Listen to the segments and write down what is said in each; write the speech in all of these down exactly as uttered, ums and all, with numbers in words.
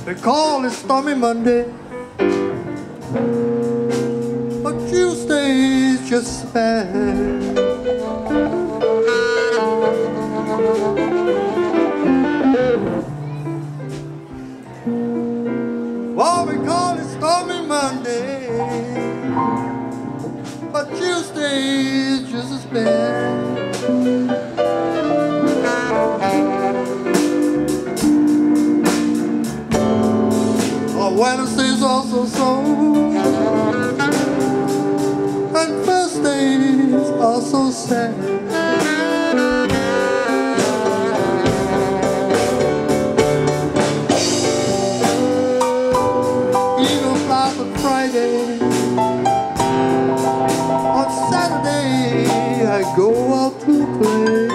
They call it Stormy Monday, but Tuesday's just as bad. Well, we call it Stormy Monday, but Tuesday's just as bad. Wednesday's also so, and Thursday's also sad. Even flies on Friday, on Saturday I go out to play.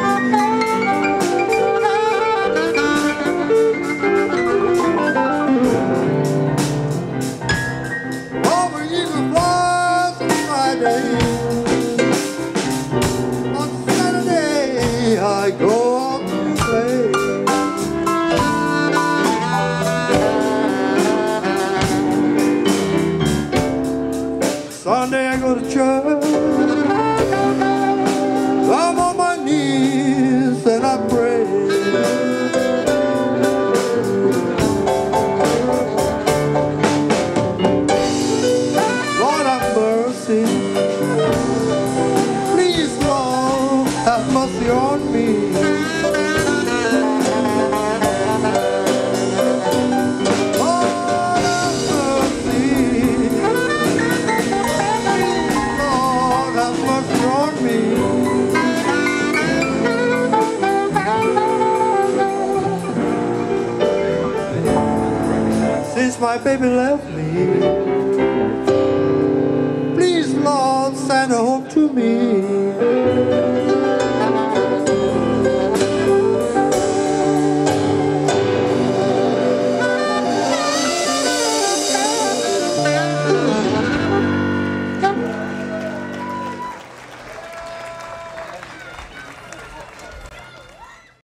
On Saturday I go out to play. Sunday I go to church. I'm on my knees and I pray. Lord have mercy, please Lord have mercy on me. Lord have mercy, please Lord have mercy on me. Since my baby left me, please Lord send her home to me.